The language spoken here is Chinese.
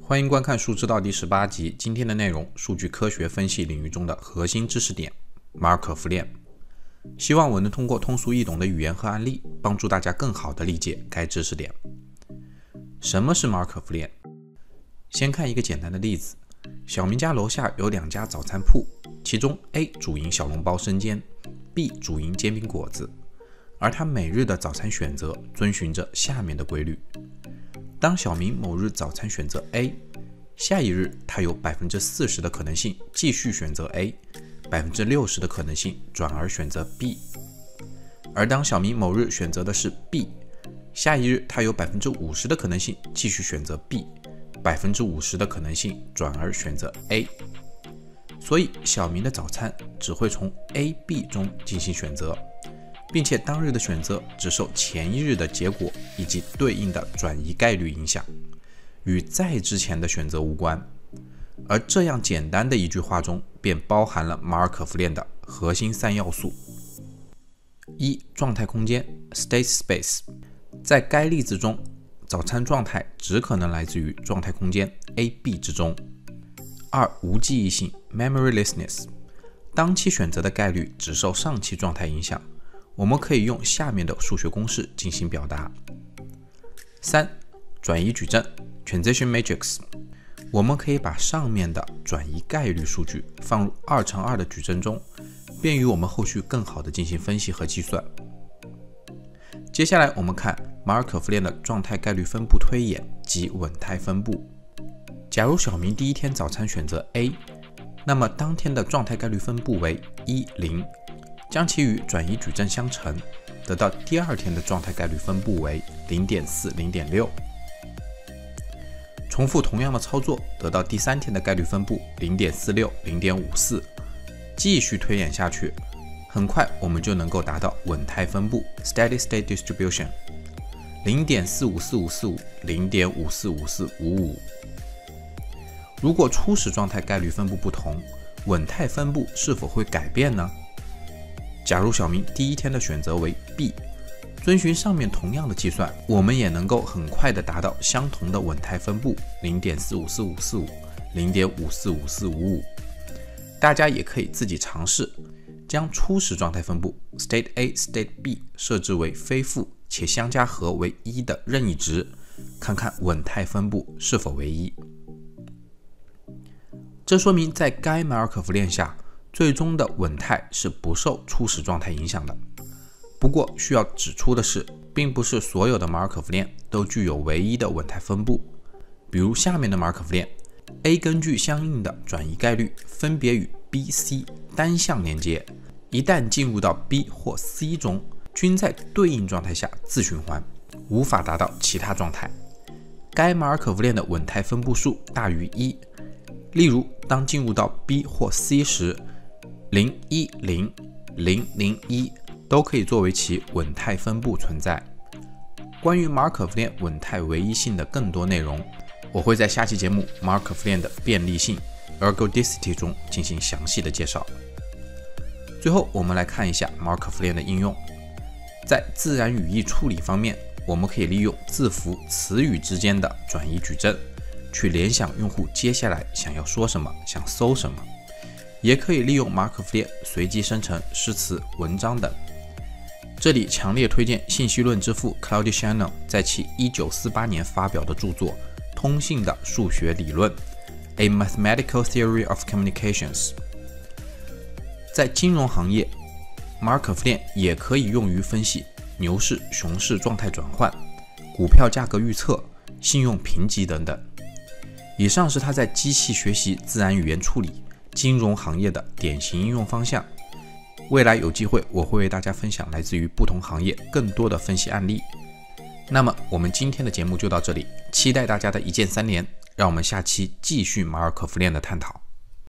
欢迎观看《数知道》第18集，今天的内容：数据科学分析领域中的核心知识点——马尔可夫链。希望我能通过通俗易懂的语言和案例，帮助大家更好地理解该知识点。什么是马尔可夫链？先看一个简单的例子：小明家楼下有2家早餐铺，其中 A 主营小笼包生煎， B 主营煎饼果子，而他每日的早餐选择遵循着下面的规律。当小明某日早餐选择 A， 下一日他有 40% 的可能性继续选择 A， 60% 的可能性转而选择 B。 而当小明某日选择的是 B， 下一日他有 50% 的可能性继续选择 B， 50% 的可能性转而选择 A。 所以小明的早餐只会从 A、B 中进行选择，并且当日的选择只受前一日的结果以及对应的转移概率影响，与在之前的选择无关。而这样简单的一句话中便包含了马尔可夫链的核心3要素。1. 状态空间 State Space。 在该例子中，早餐状态只可能来自于状态空间 A、B 之中。2. 无记忆性 Memorylessness。 当期选择的概率只受上期状态影响，我们可以用下面的数学公式进行表达。3. 转移矩阵 Transition Matrix。 我们可以把上面的转移概率数据放入2×2的矩阵中，便于我们后续更好的进行分析和计算。接下来我们看马尔可夫链的状态概率分布推演及稳态分布。假如小明第一天早餐选择 A， 那么当天的状态概率分布为1、0，将其与转移矩阵相乘，得到第二天的状态概率分布为 0.4、0.6。 重复同样的操作，得到第三天的概率分布 0.46、0.54。 继续推演下去，很快我们就能够达到稳态分布 Steady State Distribution 0.454545、0.545455。 如果初始状态概率分布不同，稳态分布是否会改变呢？假如小明第一天的选择为 B， 遵循上面同样的计算，我们也能够很快的达到相同的稳态分布 0.454545、0.545455。 大家也可以自己尝试，将初始状态分布 State A、State B 设置为非负且相加和为1的任意值，看看稳态分布是否为1。这说明在该马尔可夫链下，最终的稳态是不受初始状态影响的。不过需要指出的是，并不是所有的马尔可夫链都具有唯一的稳态分布。比如下面的马尔可夫链 A 根据相应的转移概率分别与 B、C 单向连接，一旦进入到 B 或 C 中，均在对应状态下自循环，无法达到其他状态。该马尔可夫链的稳态分布数大于1。例如当进入到 B 或 C 时， 010、001都可以作为其稳态分布存在。关于马尔可夫链稳态唯一性的更多内容，我会在下期节目马尔可夫链的便利性 Ergodicity 中进行详细的介绍。最后我们来看一下马尔可夫链的应用。在自然语义处理方面，我们可以利用字符、词语之间的转移矩阵去联想用户接下来想要说什么，想搜什么，也可以利用马尔可夫链随机生成诗词、文章等。这里强烈推荐信息论之父 Claude Shannon 在其1948年发表的著作《通信的数学理论》A Mathematical Theory of Communications。 在金融行业，马尔可夫链也可以用于分析牛市、熊市状态转换、股票价格预测、信用评级等等。以上是它在机器学习、自然语言处理、金融行业的典型应用方向。未来有机会我会为大家分享来自于不同行业更多的分析案例。那么我们今天的节目就到这里，期待大家的一键3连，让我们下期继续马尔可夫链的探讨。